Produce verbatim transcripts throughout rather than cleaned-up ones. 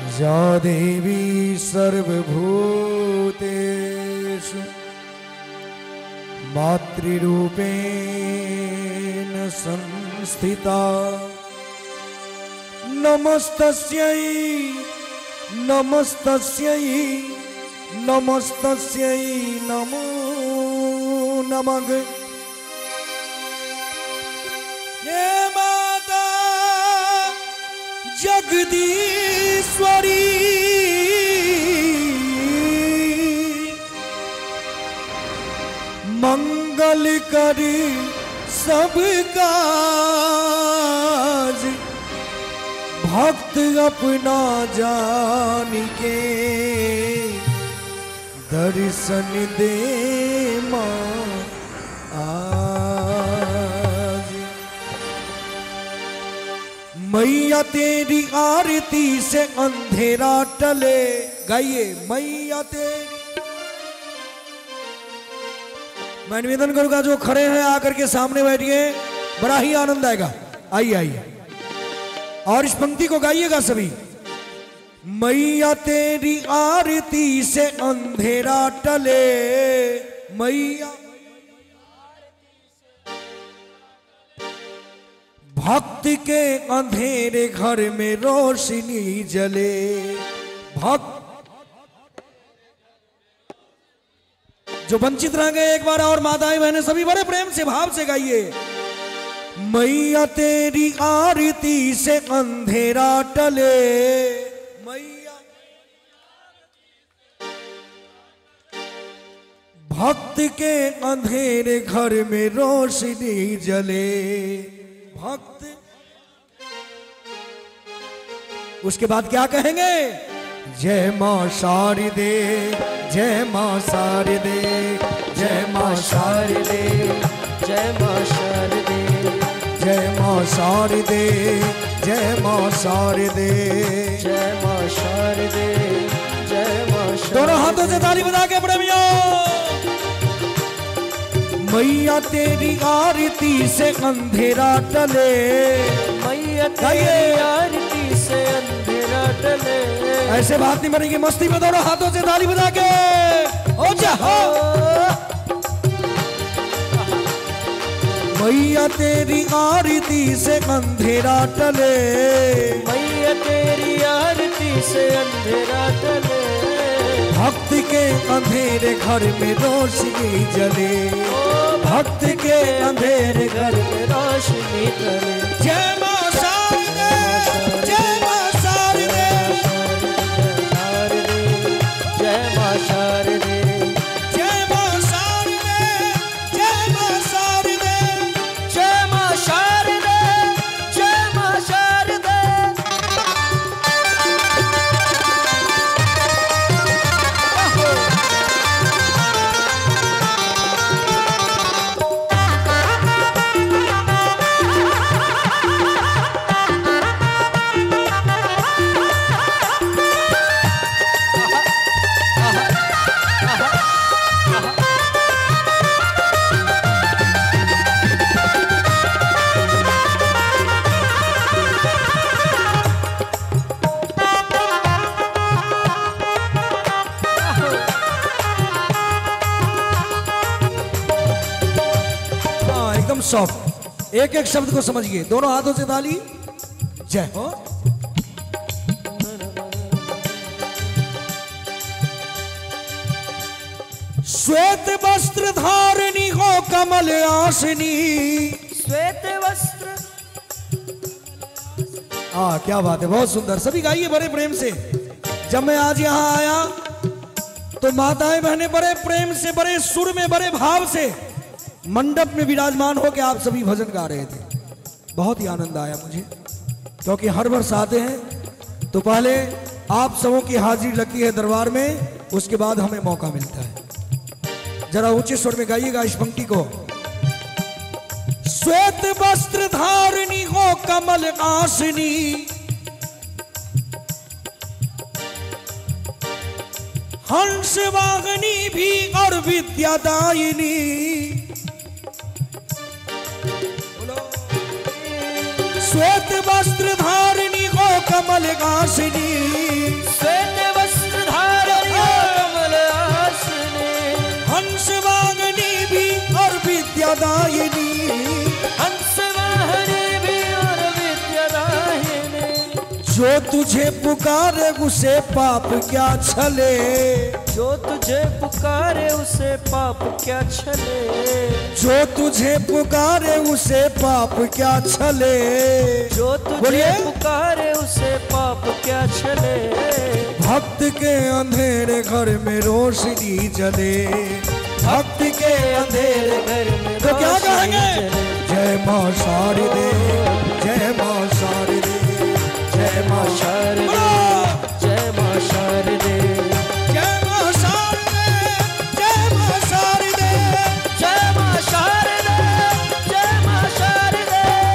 या देवी सर्वभूतेषु मातृरूपेण संस्थिता नमस्तस्यै नमस्तस्यै नमस्तस्यै नमो नमः। हे माता जगदीश्वरी मंगल करी सब काज भक्त अपना जान के दर्शन दे मां आज। मैया तेरी आरती से अंधेरा टले। गाइए मैया तेरी। मैं निवेदन करूंगा जो खड़े हैं आकर के सामने बैठिए, बड़ा ही आनंद आएगा। आइए आइए और इस पंक्ति को गाइएगा सभी। मैया तेरी आरती से अंधेरा टले, मैया भक्त के अंधेरे घर में रोशनी जले। भक्त जो वंचित रह गए, एक बार और माताएं बहनें सभी बड़े प्रेम से भाव से गाइए। मैया तेरी आरती से अंधेरा टले, मैया भक्त के अंधेरे घर में रोशनी जले। भक्त उसके बाद क्या कहेंगे? जय मां शारदे जय मां शारदे जय मां शारदे जय मां शारदे जय मां शारदे जय मां शारदे जय मां शारदे जय मां शारदे। दोनों हाथों से ताली बजा के प्रेमियों। मैया तेरी आरती से अंधेरा टले, मैया तेरी आरती से अंधेरा टले। ऐसे बात नहीं बनेगी, मस्ती में दोनों हाथों से ताली बजा के ओ जहा। मैया तेरी आरती से अंधेरा टले, मैया तेरी आरती से अंधेरा टले। भक्त के अंधेरे घर में रोशनी जले, भक्त के अंधेरे घर में रोशनी जले। जय मां शारदे जय मां शारदे जय मां शारदे जय मां शारदे जय मां शारदे जय मां शारदे जय मां शारदे। सॉफ्ट, एक एक शब्द को समझिए। दोनों हाथों से ताली। जय हो। श्वेत वस्त्र धारिणी हो कमल आसनी। श्वेत वस्त्र। हाँ क्या बात है, बहुत सुंदर। सभी गाइए बड़े प्रेम से। जब मैं आज यहाँ आया तो माताएं बहनें बड़े प्रेम से, बड़े सुर में, बड़े भाव से मंडप में विराजमान होकर आप सभी भजन गा रहे थे। बहुत ही आनंद आया मुझे, क्योंकि हर वर्ष आते हैं तो पहले आप सबों की हाजिरी लगती है दरबार में, उसके बाद हमें मौका मिलता है। जरा ऊंचे स्वर में गाइएगा इस पंक्ति को। श्वेत वस्त्र धारिणी हो कमल आसनी, हंस वाहनी भी और विद्यादायिनी। श्वेत वस्त्र धारिणी हो कमल आसनी, जो तुझे पुकारे उसे पाप क्या छले, जो तुझे पुकारे उसे पाप क्या छले, जो तुझे पुकारे उसे पाप क्या छले, जो तुझे बोलिए। पुकारे उसे पाप क्या छले। भक्त के अंधेरे घर में रोशनी जले, भक्त के अंधेरे घर में तो क्या रोशनी कहेंगे? जले। जय मां शारदे, जय मां शारदे, जय मां शारदे, जय मां शारदे, जय मां शारदे, जय मां शारदे, जय मां शारदे, जय मां शारदे।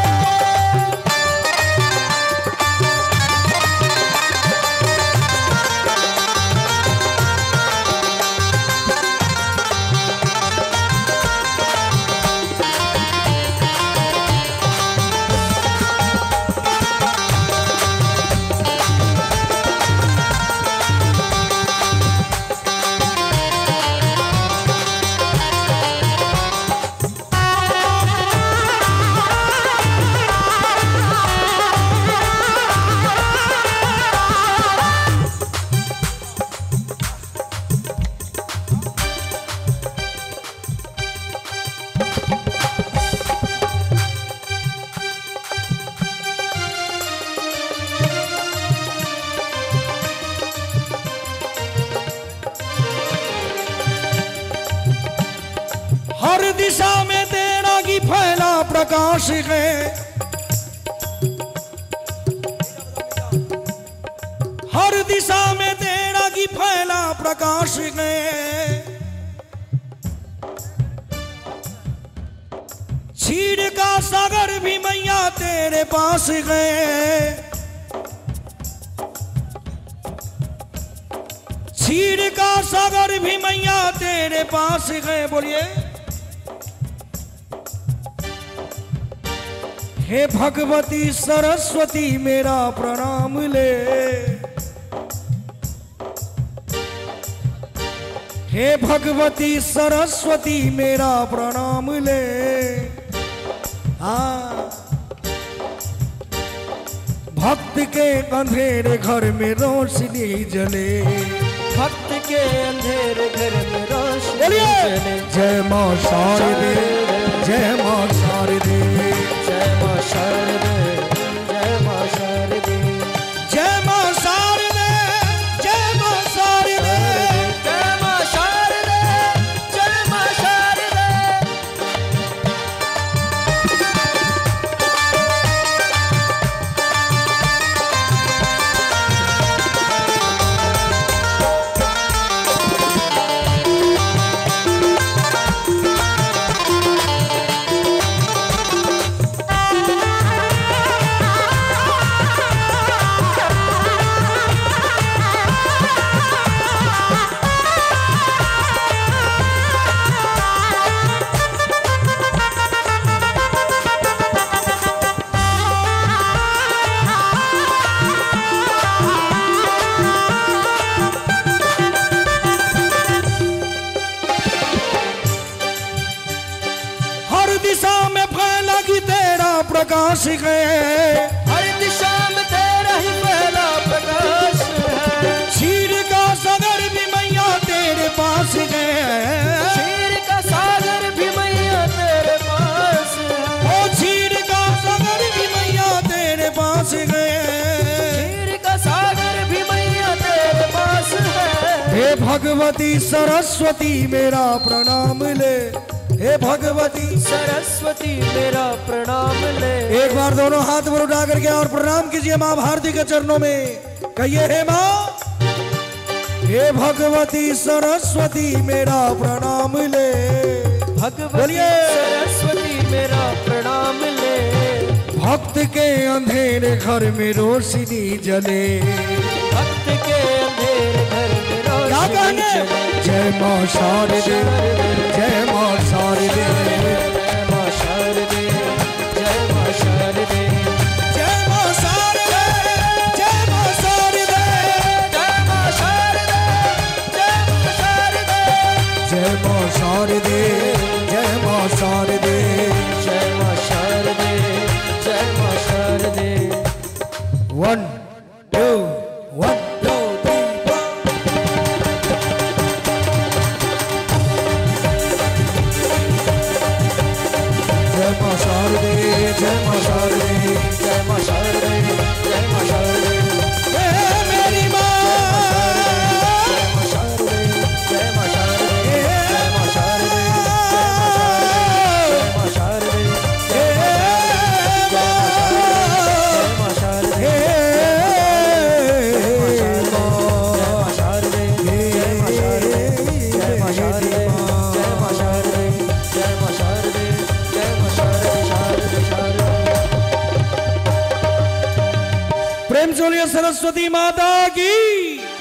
हर दिशा में तेरा की फैला प्रकाश है, हर दिशा में तेरा की फैला प्रकाश है। क्षीर का सागर भी मैया तेरे पास है, क्षीर का सागर भी मैया तेरे पास है। बोलिए। हे भगवती सरस्वती मेरा प्रणाम ले, हे भगवती सरस्वती मेरा प्रणाम ले। हाँ, भक्त के अंधेरे घर में रोशनी जले, भक्त के अंधेरे घर में रोशनी बोलिए। जले। जय मां शारदे, जय मां शारदे, जय मां शारदे, जय मां शारदे, जय मां शारदे, जय मां शारदे, जय मां शारदे, जय मां शारदे। प्रकाश है, हर दिशा में तेरा ही पहला प्रकाश है। क्षीर का सागर भी मैया तेरे पास है, क्षीर का सागर भी मैया तेरे पास है। ओ क्षीर का सागर भी मैया तेरे पास है, क्षीर का सागर भी मैया तेरे पास है। हे भगवती सरस्वती मेरा प्रणाम ले, हे भगवती सरस्वती मेरा प्रणाम ले। एक बार दोनों हाथ पर उठा करके और प्रणाम कीजिए माँ भारती के चरणों में। कहिए हे माँ, हे भगवती सरस्वती मेरा प्रणाम ले। भगवती सरस्वती मेरा प्रणाम ले। भक्त के अंधेरे घर में रोशनी जले, भक्त के अंधेरे घर में क्या रोशनी कहने? जले। जय माँ शारदे, जय माँ शारदे, जय माँ शारदे, जय माँ शारदे, जय माँ शारदे, जय माँ शारदे, जय माँ शारदे, जय माँ शारदे, जय माँ शारदे, जय माँ शारदे, जय माँ शारदे, जय माँ Sharde. One two one two three four. जय मां शारदे, जय मां शारदे, जय मां शारदे, जय मां शारदे, हे मेरी मां। जय मां शारदे, जय मां शारदे, जय मां शारदे, जय मां शारदे, जय मां शारदे, जय मां शारदे, जय मां शारदे, जय मां शारदे, जय मां शारदे, जय मां शारदे, जय मां शारदे, शारदे शारदे। प्रेम से बोलिए सरस्वती माता की।